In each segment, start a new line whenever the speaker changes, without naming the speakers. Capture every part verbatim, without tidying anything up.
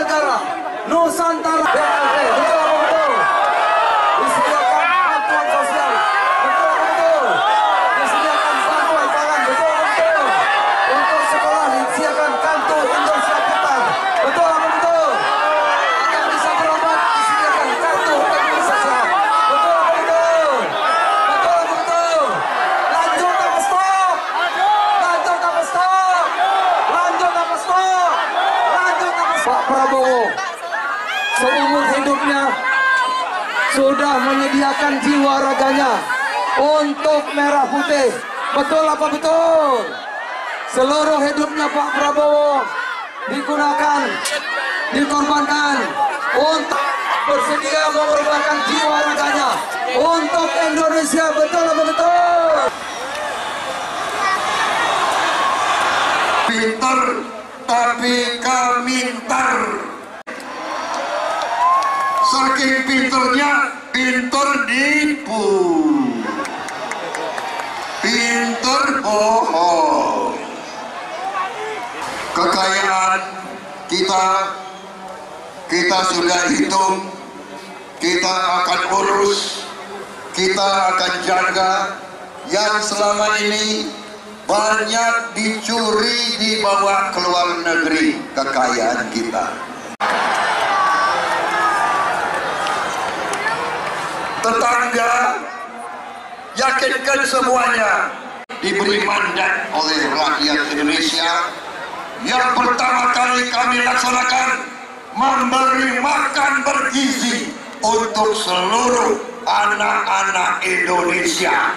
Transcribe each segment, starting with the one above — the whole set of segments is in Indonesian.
negara Nusantara. Ya, oke, betul betul. Disediakan bantuan sosial. Betul betul. Disediakan bantuan pangan. Betul betul. Untuk sekolah disediakan kartu Indonesia Pintar. Betul betul. Akan bisa berobat disediakan kartu Indonesia Sehat. Betul betul. Betul betul. Lanjut apa stop? Lanjut apa stop? Lanjut apa stop? Lanjut apa stop? Pak Prabowo seumur hidupnya sudah menyediakan jiwa raganya untuk merah putih. Betul apa betul? Seluruh hidupnya Pak Prabowo digunakan, dikorbankan untuk bersedia mengorbankan jiwa raganya untuk Indonesia. Betul apa betul?
Pintar tapi kamintar. Saking pinternya, pinter nipu, pinter bohong. Kekayaan kita, kita sudah hitung, kita akan urus, kita akan jaga. Yang selama ini banyak dicuri, dibawa ke luar negeri kekayaan kita. Tetangga, yakinkan semuanya diberi mandat oleh rakyat Indonesia. Yang pertama kali kami laksanakan memberi makan bergizi untuk seluruh anak-anak Indonesia.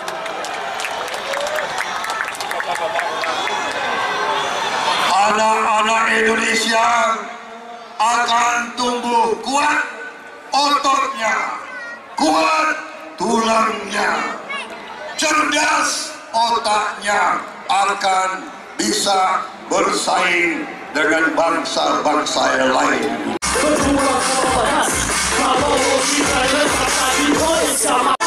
Anak-anak Indonesia akan tumbuh kuat ototnya, kuat tulangnya, cerdas otaknya, akan bisa bersaing dengan bangsa-bangsa yang lain.
Berjuang sama panas, Prabowo kita tetap di Indonesia.